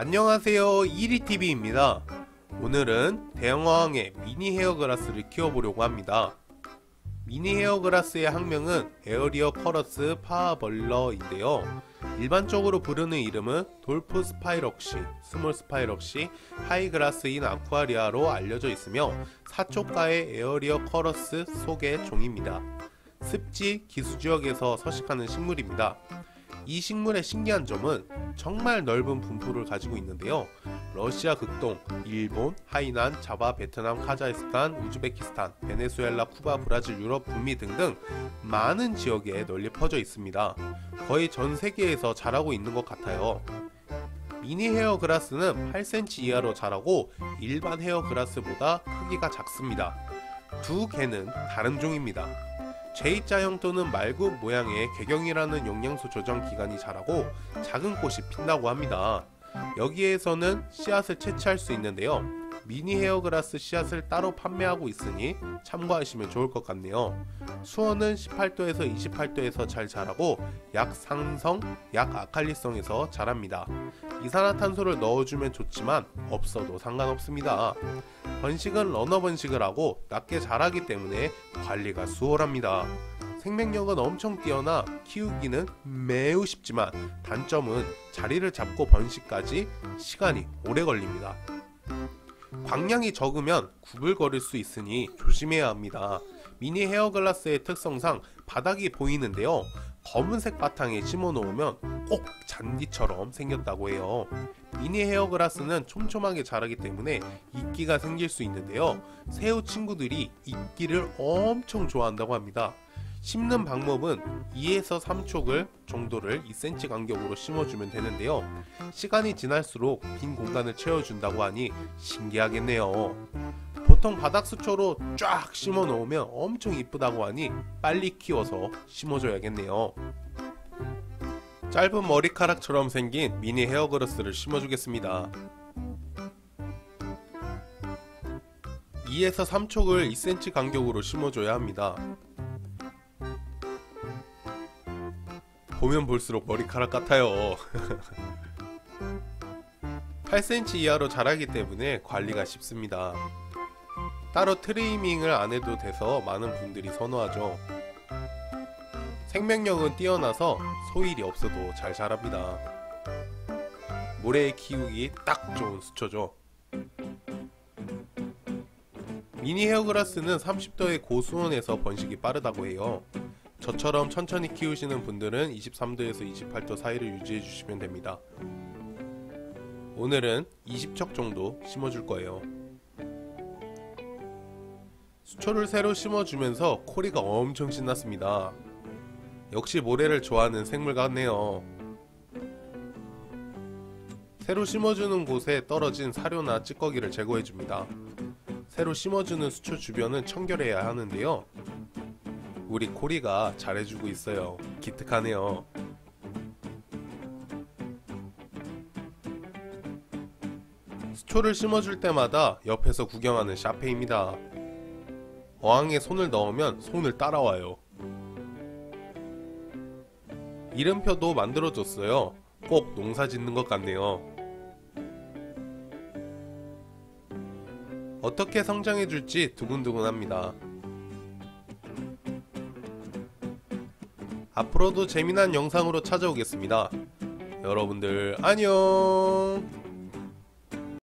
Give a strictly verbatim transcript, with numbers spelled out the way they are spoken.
안녕하세요, 이리티비입니다. 오늘은 대형어항의 미니 헤어그라스를 키워보려고 합니다. 미니 헤어그라스의 학명은 에어리어 커러스 파하벌러인데요. 일반적으로 부르는 이름은 돌프 스파이럭시, 스몰 스파이럭시, 하이그라스인 아쿠아리아로 알려져 있으며 사초가의 에어리어 커러스 속의 종입니다. 습지, 기수지역에서 서식하는 식물입니다. 이 식물의 신기한 점은 정말 넓은 분포를 가지고 있는데요. 러시아 극동, 일본, 하이난, 자바, 베트남, 카자흐스탄, 우즈베키스탄, 베네수엘라, 쿠바, 브라질, 유럽, 북미 등등 많은 지역에 널리 퍼져 있습니다. 거의 전 세계에서 자라고 있는 것 같아요. 미니 헤어그라스는 팔 센티미터 이하로 자라고 일반 헤어그라스보다 크기가 작습니다. 두 개는 다른 종입니다. 제이자형 또는 말굽 모양의 궤경이라는 영양소 저장 기관이 자라고 작은 꽃이 핀다고 합니다. 여기에서는 씨앗을 채취할 수 있는데요. 미니 헤어그라스 씨앗을 따로 판매하고 있으니 참고하시면 좋을 것 같네요. 수온은 십팔 도에서 이십팔 도에서 잘 자라고 약상성, 약아칼리성에서 자랍니다. 이산화탄소를 넣어주면 좋지만 없어도 상관없습니다. 번식은 러너 번식을 하고 낮게 자라기 때문에 관리가 수월합니다. 생명력은 엄청 뛰어나 키우기는 매우 쉽지만 단점은 자리를 잡고 번식까지 시간이 오래 걸립니다. 광량이 적으면 구불거릴 수 있으니 조심해야 합니다. 미니 헤어글라스의 특성상 바닥이 보이는데요. 검은색 바탕에 심어 놓으면 꼭 잔디처럼 생겼다고 해요. 미니 헤어그라스는 촘촘하게 자라기 때문에 이끼가 생길 수 있는데요. 새우 친구들이 이끼를 엄청 좋아한다고 합니다. 심는 방법은 이에서 삼 촉을 정도를 이 센티미터 간격으로 심어주면 되는데요. 시간이 지날수록 빈 공간을 채워준다고 하니 신기하겠네요. 보통 바닥 수초로 쫙 심어 놓으면 엄청 이쁘다고 하니 빨리 키워서 심어줘야겠네요. 짧은 머리카락처럼 생긴 미니 헤어그라스를 심어주겠습니다. 이에서 삼 촉을 이 센티미터 간격으로 심어줘야 합니다. 보면 볼수록 머리카락 같아요. 팔 센티미터 이하로 자라기 때문에 관리가 쉽습니다. 따로 트리밍을 안 해도 돼서 많은 분들이 선호하죠. 생명력은 뛰어나서 소일이 없어도 잘 자랍니다. 모래에 키우기 딱 좋은 수초죠. 미니 헤어그라스는 삼십 도의 고수온에서 번식이 빠르다고 해요. 저처럼 천천히 키우시는 분들은 이십삼 도에서 이십팔 도 사이를 유지해 주시면 됩니다. 오늘은 이십 촉 정도 심어줄 거예요. 수초를 새로 심어주면서 코리가 엄청 신났습니다. 역시 모래를 좋아하는 생물 같네요. 새로 심어주는 곳에 떨어진 사료나 찌꺼기를 제거해줍니다. 새로 심어주는 수초 주변은 청결해야 하는데요. 우리 코리가 잘해주고 있어요. 기특하네요. 수초를 심어줄 때마다 옆에서 구경하는 샤페입니다. 어항에 손을 넣으면 손을 따라와요. 이름표도 만들어줬어요. 꼭 농사 짓는 것 같네요. 어떻게 성장해줄지 두근두근합니다. 앞으로도 재미난 영상으로 찾아오겠습니다. 여러분들 안녕.